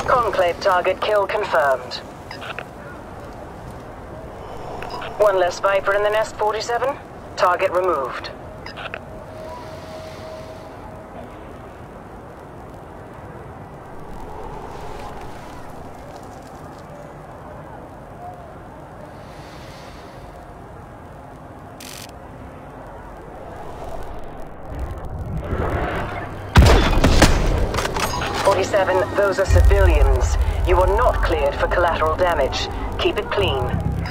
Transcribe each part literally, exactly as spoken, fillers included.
Conclave target kill confirmed. One less Viper in the nest, forty-seven. Target removed. forty-seven, those are civilians. You are not cleared for collateral damage. Keep it clean.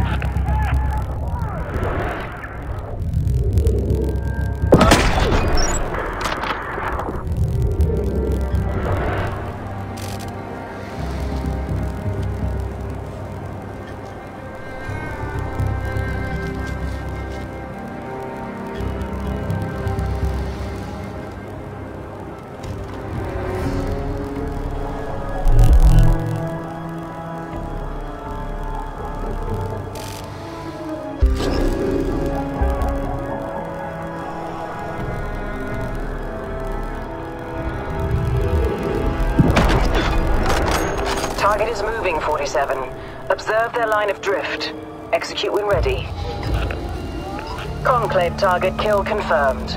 Target is moving, forty-seven. Observe their line of drift. Execute when ready. Conclave target kill confirmed.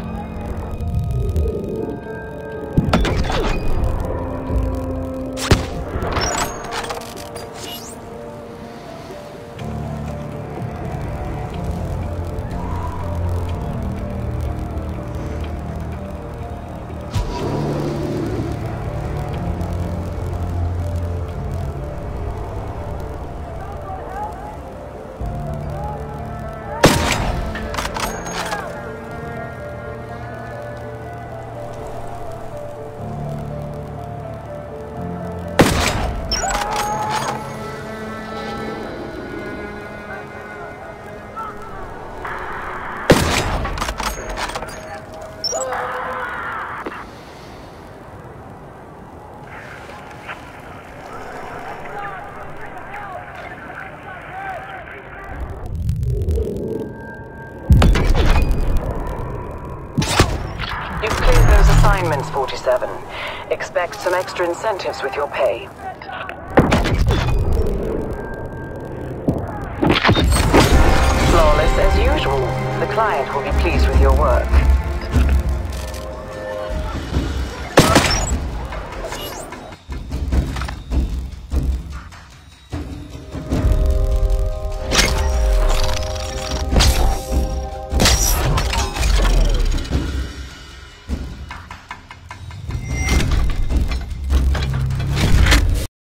Assignments, forty-seven. Expect some extra incentives with your pay. Flawless as usual. The client will be pleased with your work.